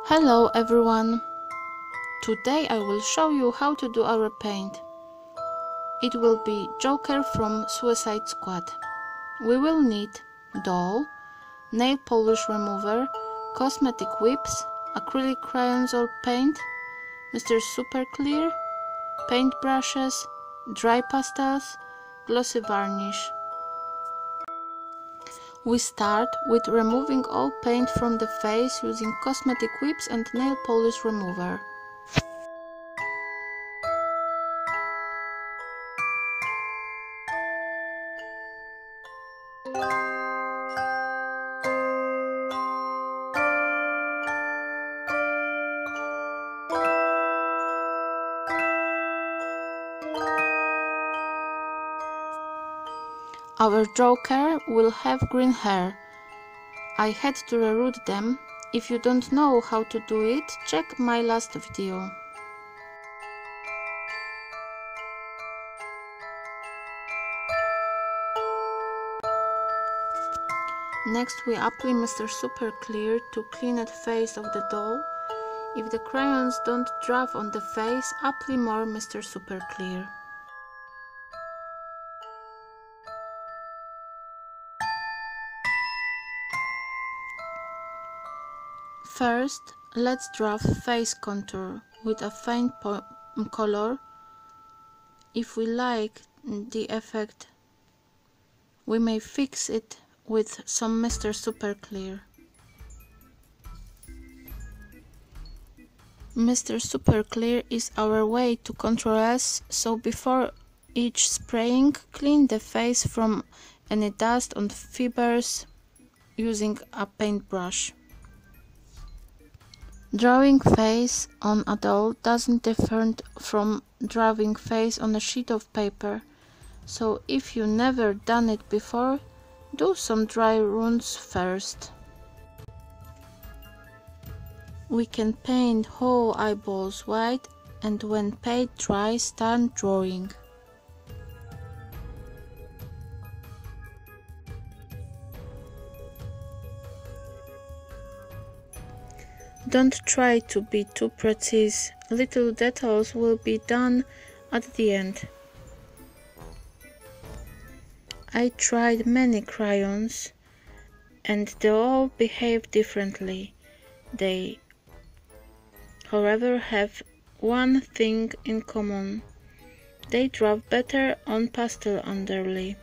Hello everyone! Today I will show you how to do a repaint. It will be Joker from Suicide Squad. We will need doll, nail polish remover, cosmetic whips, acrylic crayons or paint, Mr. Super Clear, paintbrushes, dry pastels, glossy varnish. We start with removing all paint from the face using cosmetic whips and nail polish remover. Our Joker will have green hair. I had to reroot them. If you don't know how to do it, check my last video. Next we apply Mr. Super Clear to clean the face of the doll. If the crayons don't dry on the face, apply more Mr. Super Clear. First, let's draw face contour with a faint color. If we like the effect, we may fix it with some Mr. Super Clear. Mr. Super Clear is our way to control us, so before each spraying, clean the face from any dust on fibers using a paintbrush. Drawing face on a doll doesn't differ from drawing face on a sheet of paper, so if you never done it before, do some dry runs first. We can paint whole eyeballs white, and when paint dries, start drawing. Don't try to be too precise, little details will be done at the end. I tried many crayons and they all behave differently. They, however, have one thing in common. They draw better on pastel underlay.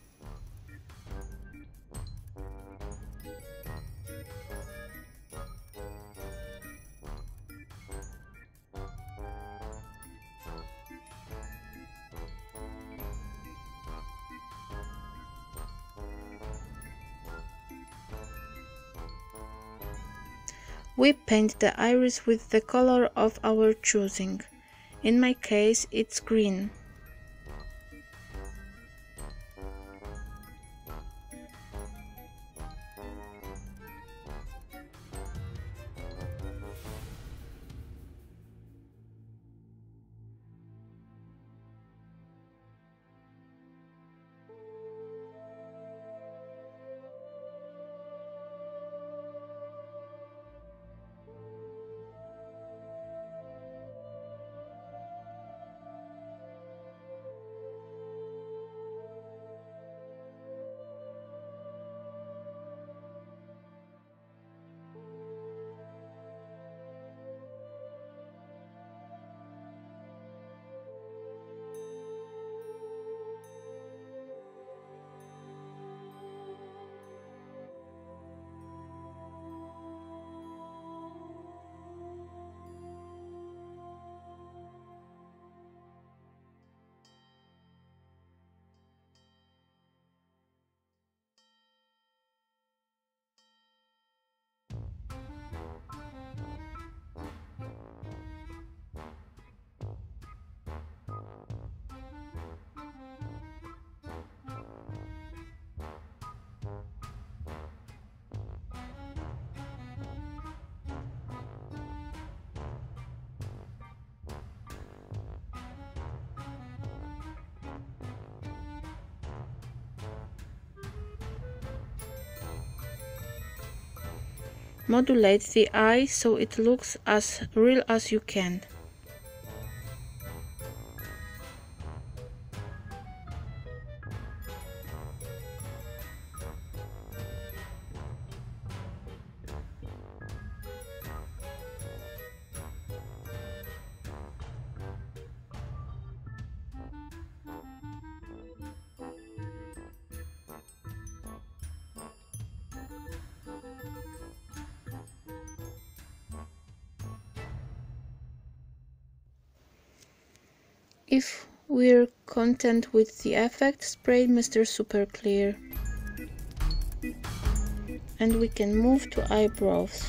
We paint the iris with the color of our choosing. In my case, it's green. Modulate the eye so it looks as real as you can. If we're content with the effect, spray Mr. Super Clear. And we can move to eyebrows.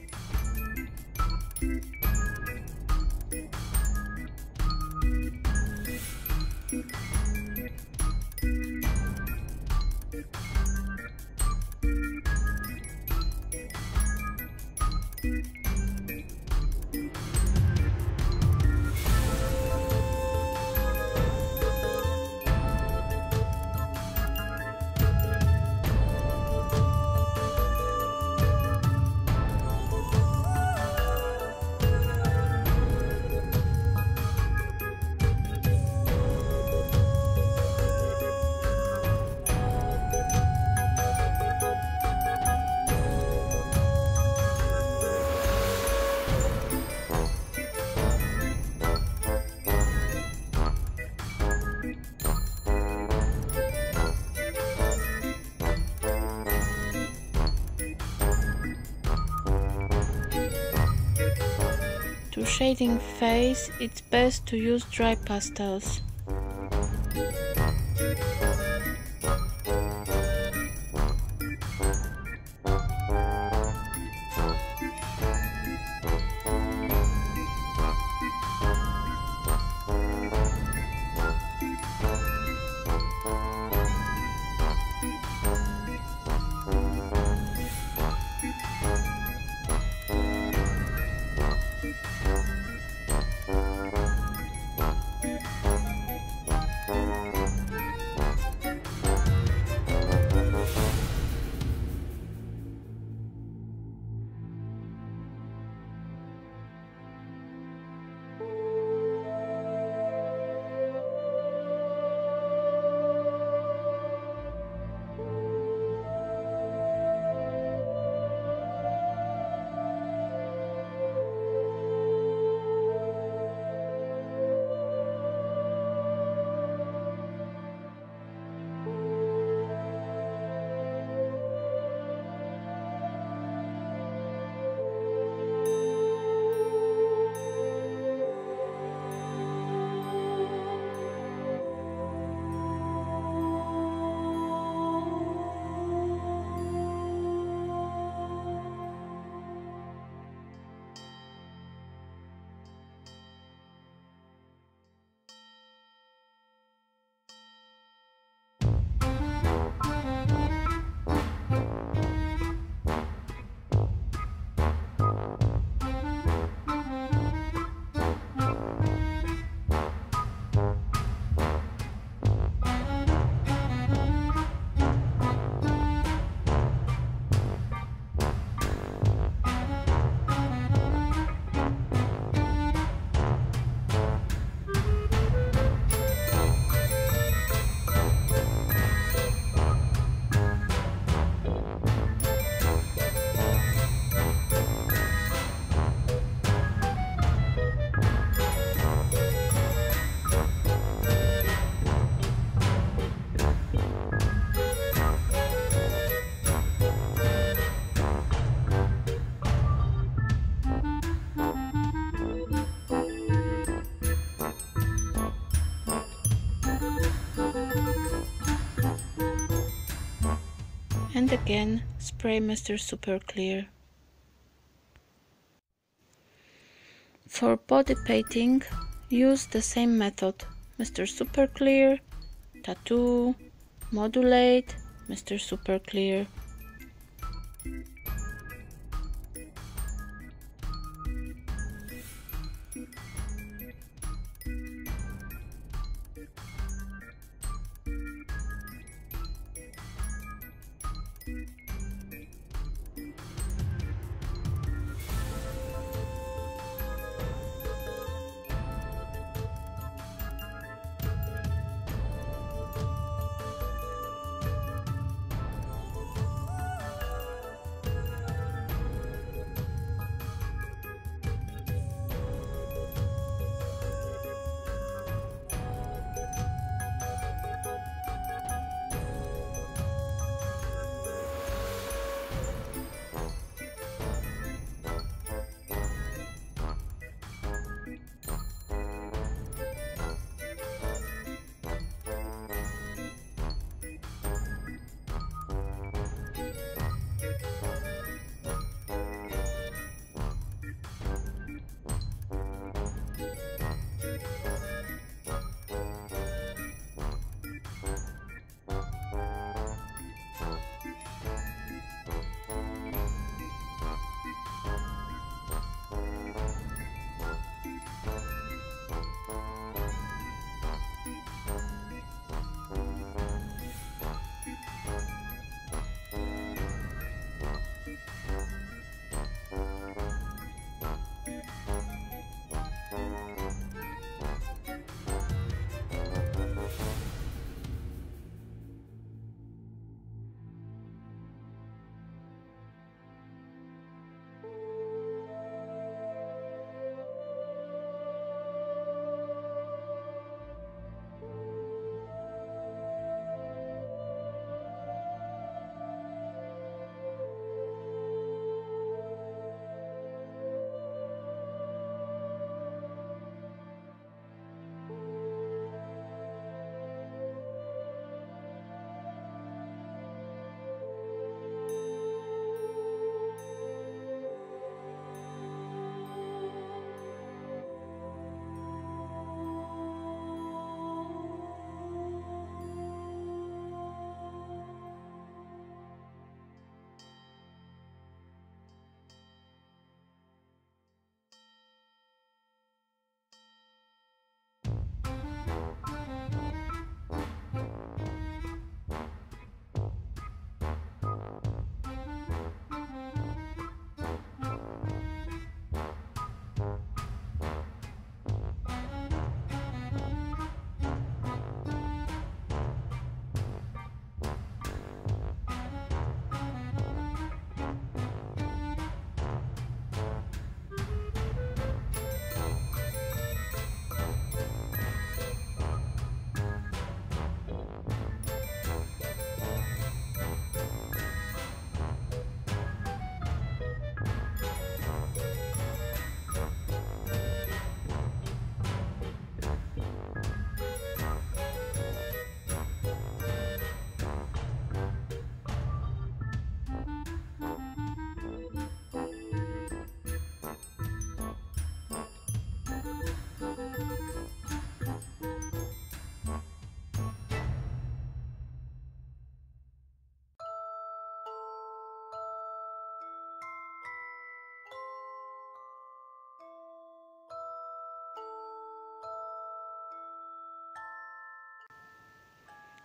To shading face, it's best to use dry pastels. And again, spray Mr. Super Clear. For body painting, use the same method. Mr. Super Clear, tattoo, modulate, Mr. Super Clear.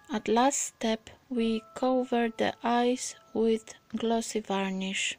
At last step, we cover the eyes with glossy varnish.